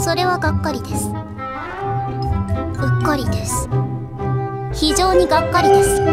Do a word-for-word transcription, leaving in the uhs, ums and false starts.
それはがっかりです。うっかりです。非常にがっかりです。